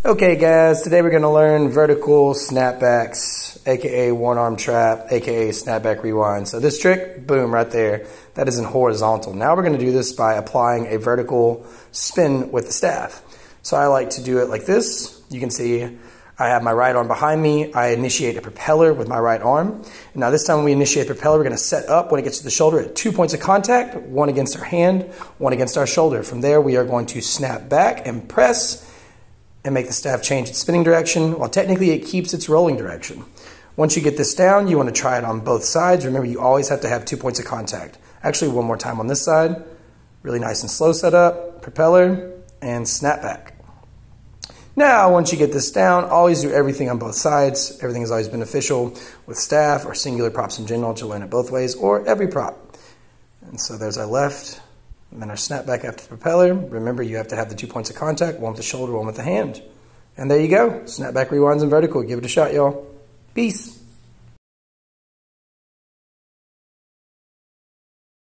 Okay guys, today we're going to learn vertical snapbacks, aka one arm trap, aka snapback rewind. So this trick, boom, right there, that is in horizontal. Now we're going to do this by applying a vertical spin with the staff. So I like to do it like this. You can see I have my right arm behind me. I initiate a propeller with my right arm. And now this time when we initiate the propeller, we're going to set up when it gets to the shoulder at 2 points of contact, one against our hand, one against our shoulder. From there we are going to snap back and press and make the staff change its spinning direction, while technically it keeps its rolling direction. Once you get this down, you want to try it on both sides. Remember, you always have to have 2 points of contact. Actually, one more time on this side. Really nice and slow setup, propeller, and snap back. Now, once you get this down, always do everything on both sides. Everything is always beneficial with staff or singular props in general to learn it both ways, or every prop. And so there's our left. And then our snap back after the propeller. Remember, you have to have the 2 points of contact, one with the shoulder, one with the hand. And there you go. Snap back rewinds and vertical. Give it a shot, y'all. Peace.